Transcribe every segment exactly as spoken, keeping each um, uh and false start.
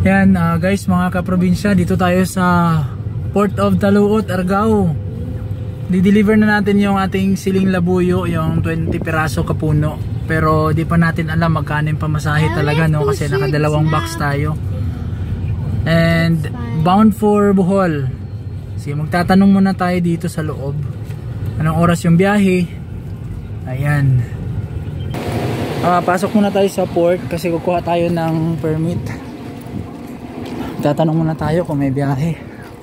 Yan uh, guys, mga kaprobinsya, dito tayo sa Port of Taluot, Argao. Di-deliver na natin yung ating siling labuyo, yung twenty piraso kapuno. Pero di pa natin alam magkano yung pamasahe talaga, no? Kasi nakadalawang box tayo. And bound for Bohol. Sige, magtatanong muna tayo dito sa loob. Anong oras yung biyahe? Ayan. Uh, pasok muna tayo sa port kasi kukuha tayo ng permit. Tatanong muna tayo kung may biyahe.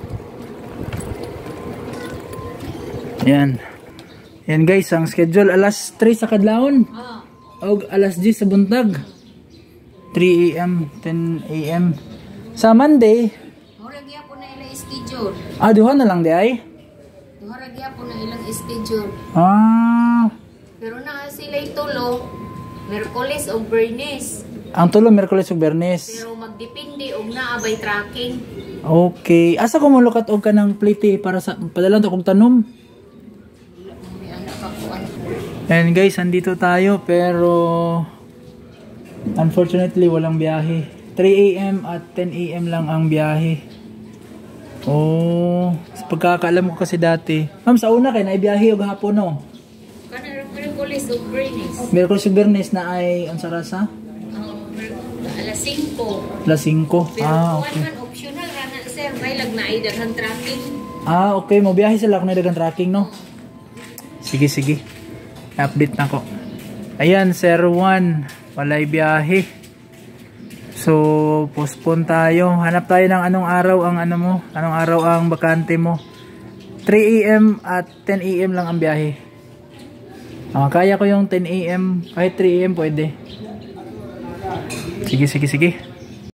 Ayan. Ayan guys, ang schedule alas tres sa kadlawon. O alas diyes sa buntag. three A M, ten A M. Sa Monday, Horagya po na ilang schedule. ah, duha na lang di ay? Horagya po na ilang schedule. Ah. Pero na sila'y tulo, Merkulis o Bernes. Ang tulo, Merkulis ug Bernes. Pero magdepende og naabay tracking. Okay. Asa ko mo lukat og kanang plate para sa padala to kog tanom? May anak ako. And guys, andito tayo pero unfortunately walang biyahe. three A M at ten A M lang ang biyahe. Oh, sa pagkakaalam ko kasi dati. Ma'am, sa una kay naibiyahe og hapon no. Kana Merkulis o Bernes. Merkulis ug Bernes na ay ang sarasa? Alas singko. alas singko. Pero Ah, kuwan okay. man optional rana sir, may lag na idahan tracking. Ah, okay. Mo biyahe sila kung nadagang tracking no. Sige, sige. Update na ko. Ayan, Sir Juan. Walay biyahe. So, postpone tayo. Hanap tayo ng anong araw ang ano mo. Anong araw ang bakante mo. three A M at ten A M lang ang biyahe. Ah, kaya ko yung ten A M. Kahit three A M pwede. Sige, sige, sige.